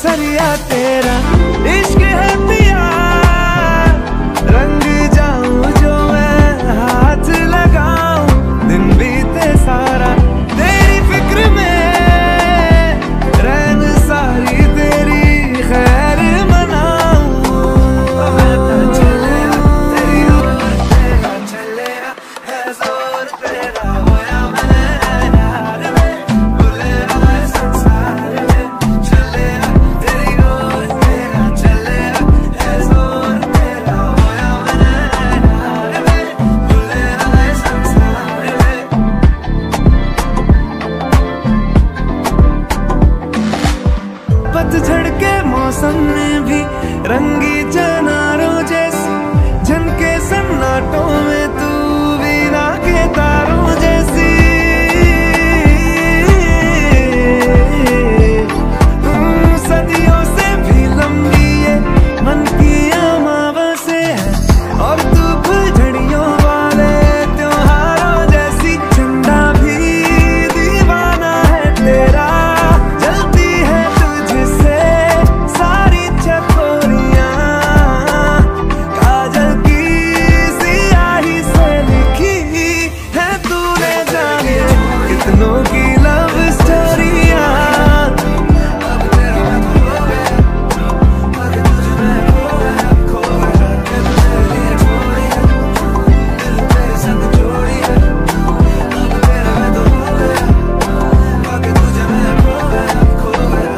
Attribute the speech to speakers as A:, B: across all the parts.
A: केसरिया तेरा इश्क है पिया, रंग जाऊं जो मैं हाथ लगाऊं, दिन बीते सारा तेरी फिक्र में, रैन सारी तेरी खैर मनाऊं। चले तेरी ओर तेरा चले है जोर तेरा, होया मैं यार में भूले मैं संसार में। चले तेरी ओर तेरा चले है जोर तेरा, होया मैं यार में भूले मैं संसार में। पतझड़ के मौसम में भी रंगी चनारों जैसी झनके सन्नाटों में, तू वीणा के तारों जैसी। सदियों से भी लंबी ये मन की अमावस्या है, और तू फुलझड़ियों वाले त्योहारों जैसी। झंडा भी दीवाना है तेरा, जलती है तुझसे सारी चकोरियां, काजल की सियाही से लिखी है तूने जाने कितनों की लव स्टोरियां। अब तेरा मैं खो गया, मगर तुझ में खो गया, तेरे लिए छोड़ी है, दिल तेरे संग जोड़ी है। अब तेरा मैं तो हो गया, मगर तुझ में खो गया।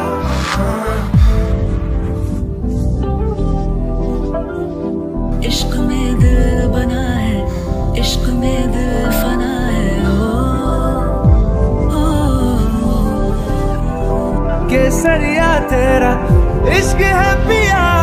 B: इश्क में दिल बना है, इश्क में दिल फना है।
A: केसरिया तेरा इश्क है पिया,